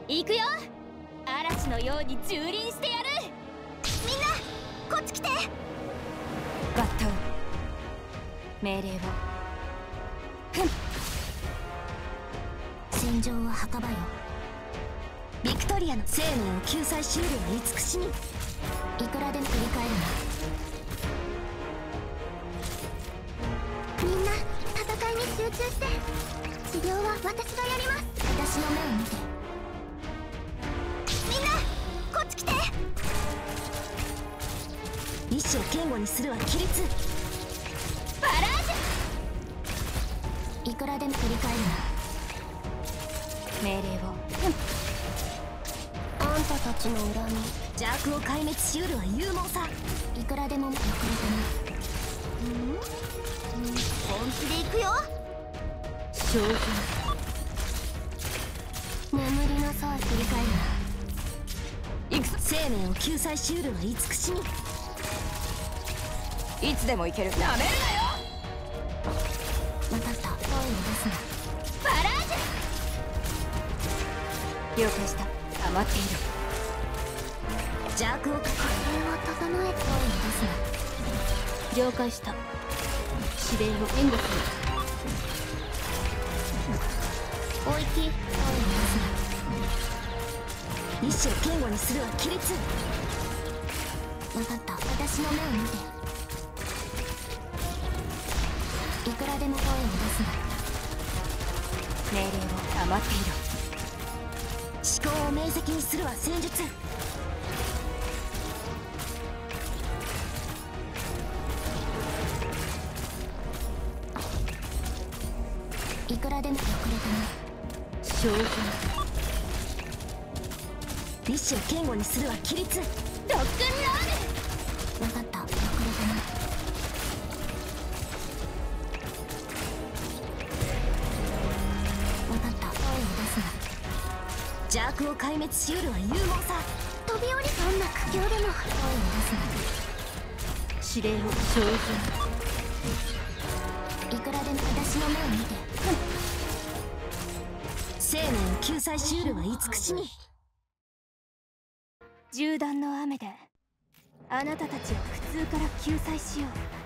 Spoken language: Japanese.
行くよ。嵐のように蹂躙してやる。みんなこっち来て。バッタウン命令を。戦場は墓場よ。ビクトリアの生命を救済しうるは慈しみ。いくらでも振り返るな。みんな戦いに集中して。治療は私がやります。私の目を見て。みんなこっち来て。意志を堅固にするは規律。バラージュ。いくらでも振り返るな。命令を。あんたたちの恨み邪悪を壊滅しうるは勇猛さ。いくらでも遅れてな。本気で行くよ。将軍眠りなさい。振り返るな。行くぞ。生命を救済しうるは慈しみ。いつでも行ける。なめるなよ。分かった。声を出すな。バラージュ。了解した。余っている。邪悪をかけ。これは整え。声を出すな。了解した。指令を援護する。おいき。声を出すな。意志を堅固にするは規律。分かった。私の目を見て。いくらでも声を出すな。命令を。余っている。思考を明晰にするは戦術。いくらでも遅れたな。将軍意志を堅固にするは規律。ロックンロール。分かった。遅れたな。分かった。声を出すな。邪悪を壊滅しうるは勇猛さ。飛び降り。どんな苦境でも声を出すな。指令を。将軍いくらでも私の目を見て。生命を救済しうるは慈しみ。銃弾の雨であなたたちを苦痛から救済しよう。